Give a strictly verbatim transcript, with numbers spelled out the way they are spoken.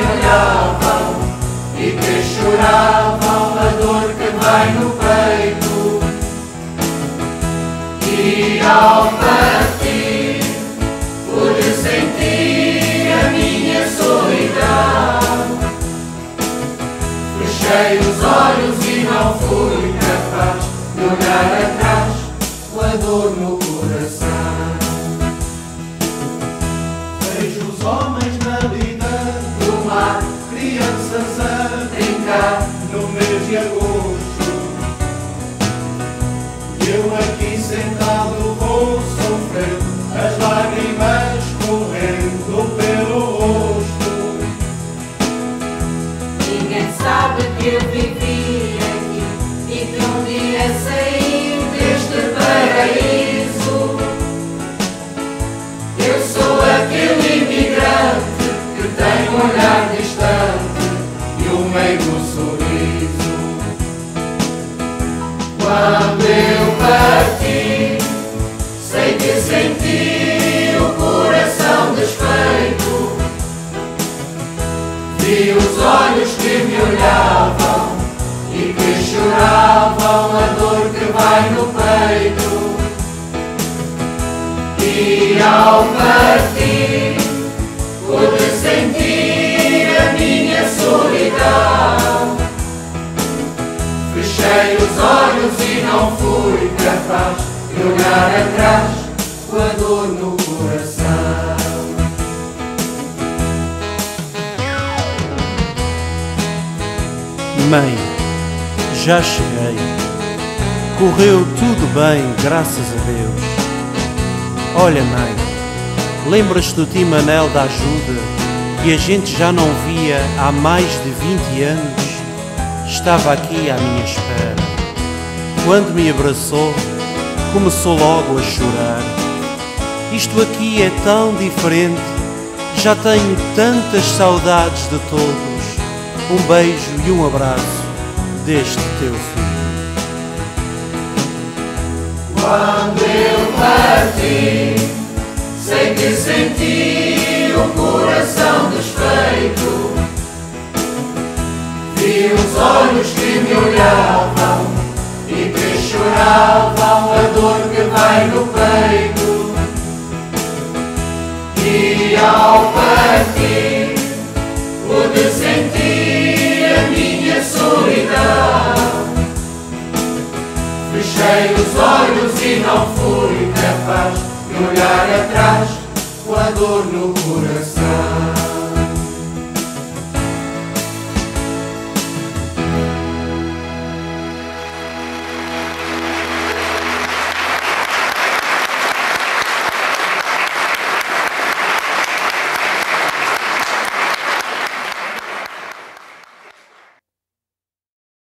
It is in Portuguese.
olhavam e que choravam a dor que vai no peito. E ao partir pude sentir a minha solidão. Fechei os olhos e não fui capaz de olhar atrás com a dor no coração. Vejo os homens na lida do mar, crianças a brincar no mês de agosto. Eu aqui sentado vou sofrer, as lágrimas correndo pelo rosto. Ninguém sabe que eu vivi aqui e que um dia saí deste paraíso. Eu sou aquele imigrante que tem um olhar distante e um meigo sorriso. Quando eu parti, sei que senti o coração desfeito. Vi os olhos que me olhavam e que choravam a dor que vai no peito. E ao partir pude sentir a minha solidão. Fechei os olhos e não fui capaz de olhar atrás com a dor no coração. Mãe, já cheguei. Correu tudo bem, graças a Deus. Olha, mãe, lembras-te do tio Manel da ajuda que a gente já não via há mais de vinte anos? Estava aqui à minha espera. Quando me abraçou, começou logo a chorar. Isto aqui é tão diferente, já tenho tantas saudades de todos. Um beijo e um abraço deste teu filho. Quando eu parti, sei que senti o coração desfeito. Vi os olhos que me olhavam e que choravam a dor que vai no peito. E ao partir pude sentir a minha solidão. Fechei os olhos e não fui capaz de olhar atrás com a dor no coração.